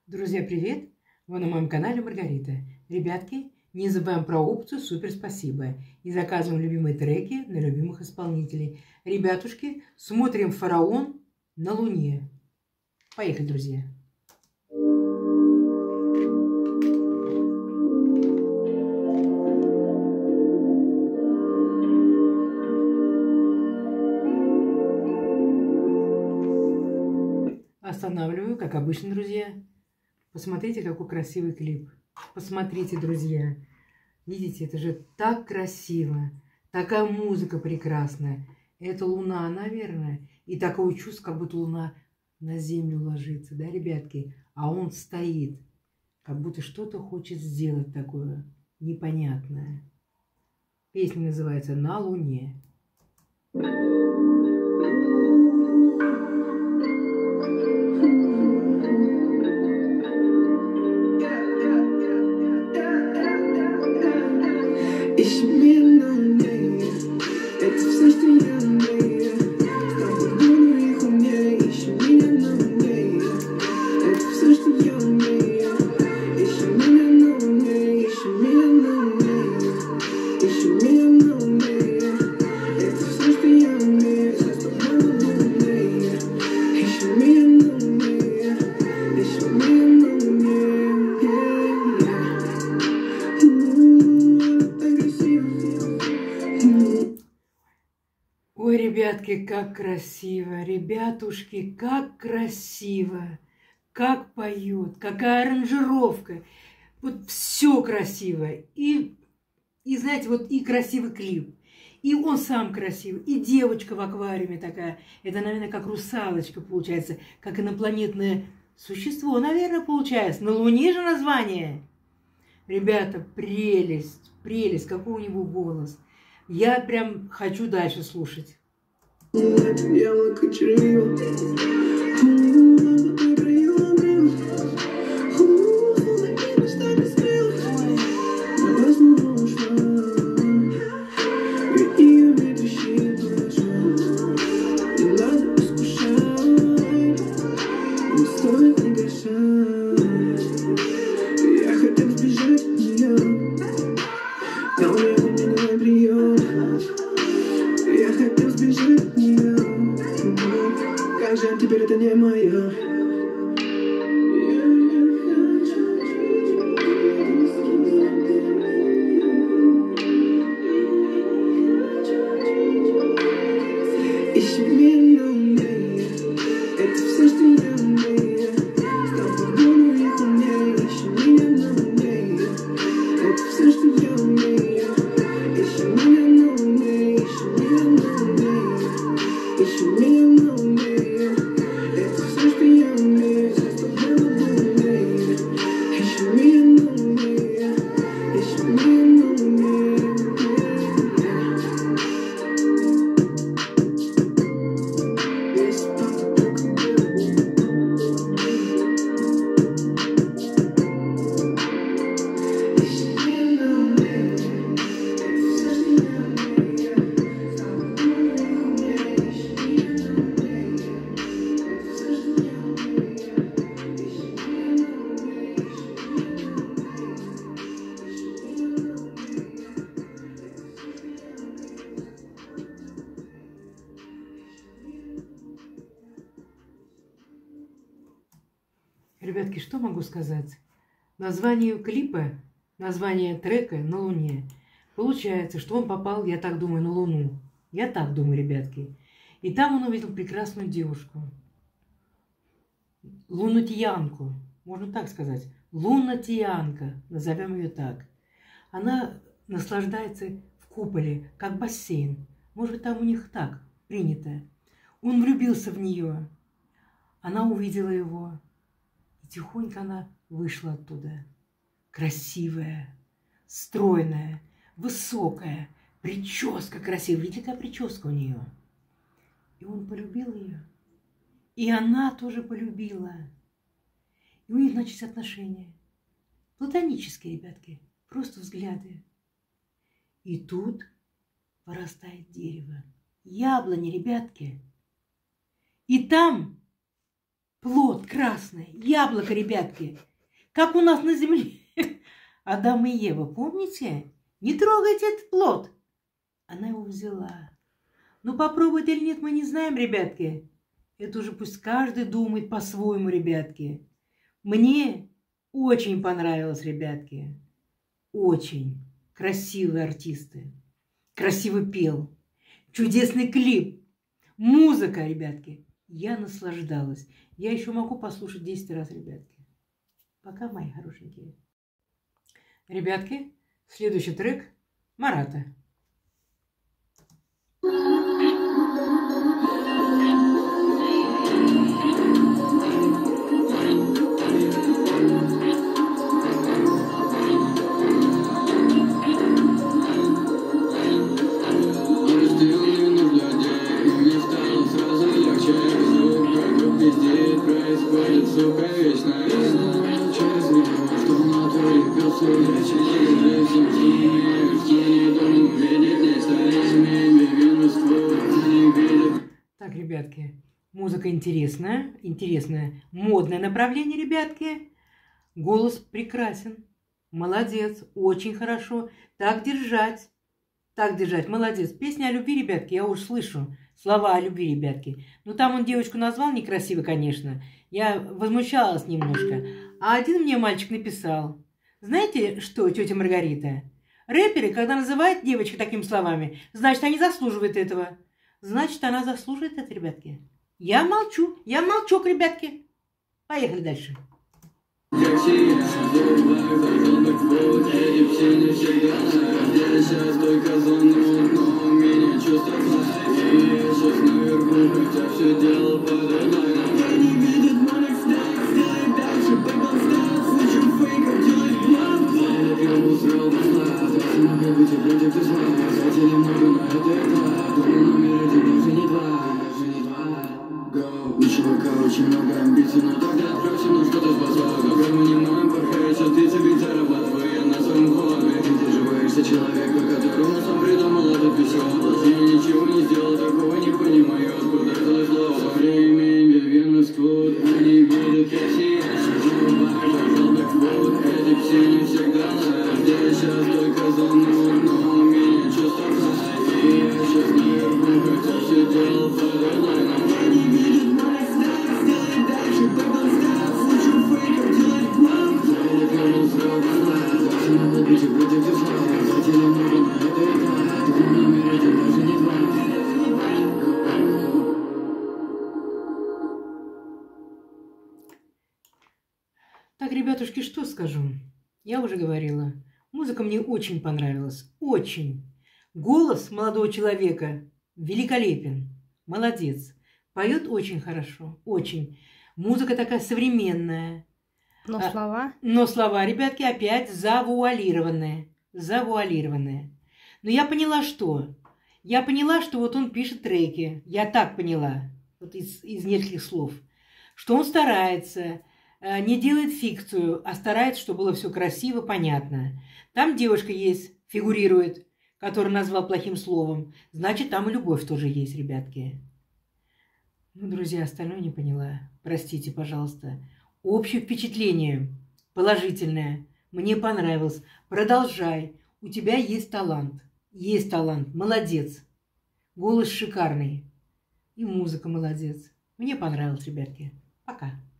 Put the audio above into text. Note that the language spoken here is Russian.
Друзья, привет! Вы на моем канале Маргарита. Ребятки, не забываем про опцию «Супер спасибо» и заказываем любимые треки на любимых исполнителей. Ребятушки, смотрим «Фараон» на Луне. Поехали, друзья! Останавливаю, как обычно, друзья. Посмотрите, какой красивый клип. Посмотрите, друзья. Видите, это же так красиво. Такая музыка прекрасная. Это луна, наверное. И такое чувство, как будто луна на землю ложится, да, ребятки? А он стоит, как будто что-то хочет сделать такое непонятное. Песня называется «На Луне». Ищи меня на луне, это все, что я умею. С тобой буду их умнее. Ищи меня на луне, это все, что я умею. Ищи меня на луне, ищи меня на луне, ищи меня на луне. Это все, что я умею. Я с тобой буду умнее. Ищи меня на луне, ищи меня на луне. Ой, ребятки, как красиво, ребятушки, как красиво, как поют, какая аранжировка. Вот все красиво. И знаете, вот и красивый клип, и он сам красивый, и девочка в аквариуме такая. Это, наверное, как русалочка получается, как инопланетное существо, наверное, получается. На Луне же название. Ребята, прелесть, прелесть, какой у него голос. Я прям хочу дальше слушать. Яблоко чернила. Я хотел сбежать от нее, но у меня прием. Я хотел сбежать от нее. Как же теперь это не мое. Ищи меня на луне, это все, что я умею. С тобой буду их умнее. Ищи меня на луне, это все, что я умею. Ищи меня на луне, ищи меня на луне, ищи меня на луне. Это все, что я умею. Я с тобой буду умнее. Ищи меня на луне, ищи меня на луне. Ребятки, что могу сказать? Название клипа, название трека «На Луне». Получается, что он попал, я так думаю, на Луну. Я так думаю, ребятки. И там он увидел прекрасную девушку. Лунатиянку, можно так сказать. Лунатиянка, назовем ее так. Она наслаждается в куполе, как бассейн. Может быть, там у них так принято. Он влюбился в нее. Она увидела его. И тихонько она вышла оттуда. Красивая, стройная, высокая, прическа красивая. Видите, какая прическа у нее? И он полюбил ее. И она тоже полюбила. И у них начались отношения. Платонические, ребятки. Просто взгляды. И тут вырастает дерево. Яблони, ребятки. И там плод красный, яблоко, ребятки. Как у нас на земле. Адам и Ева, помните? Не трогайте этот плод. Она его взяла. Ну, попробует или нет, мы не знаем, ребятки. Это уже пусть каждый думает по-своему, ребятки. Мне очень понравилось, ребятки. Очень. Красивые артисты. Красиво пел. Чудесный клип. Музыка, ребятки. Я наслаждалась. Я еще могу послушать 10 раз, ребятки. Пока, мои хорошенькие. Ребятки, следующий трек Марата. Так, ребятки, музыка интересная, модное направление, ребятки. Голос прекрасен, молодец, очень хорошо. Так держать, молодец. Песня о любви, ребятки, я уж слышу. Слова о любви, ребятки. Ну, там он девочку назвал некрасиво, конечно. Я возмущалась немножко. А один мне мальчик написал. Знаете что, тетя Маргарита? Рэперы, когда называют девочек такими словами, значит, они заслуживают этого. Значит, она заслуживает это, ребятки. Я молчу, ребятки. Поехали дальше. У чувака очень много амбиций, но тогда отправься, но что-то способно. Гармония моем порхает, что ты тебе зарабатывая на своем хобби. Ты доживаешься человека, которому сам придумал этот письмо. Я ничего не сделал, такого не понимаю, откуда это слово. Современный Венус Клуд, они видят, как сияешь. Забывай, пошел бэкфуд, эти все не всегда знают. Здесь сейчас только зануд, но у меня чувство знает. И я сейчас наверху, хотя все делал фадерлайном. Так, ребятушки, что скажу? Я уже говорила. Музыка мне очень понравилась. Очень. Голос молодого человека великолепен. Молодец. Поет очень хорошо. Очень. Музыка такая современная. Но слова? Но слова, ребятки, опять завуалированные. Завуалированные. Но я поняла, что? Я поняла, что вот он пишет треки. Я так поняла. Вот из нескольких слов. Что он старается, не делает фикцию, а старается, чтобы было все красиво, понятно. Там девушка есть, фигурирует, которую назвал плохим словом. Значит, там и любовь тоже есть, ребятки. Ну, друзья, остальное не поняла. Простите, пожалуйста. Общее впечатление положительное. Мне понравилось. Продолжай. У тебя есть талант. Есть талант. Молодец. Голос шикарный. И музыка молодец. Мне понравилось, ребятки. Пока.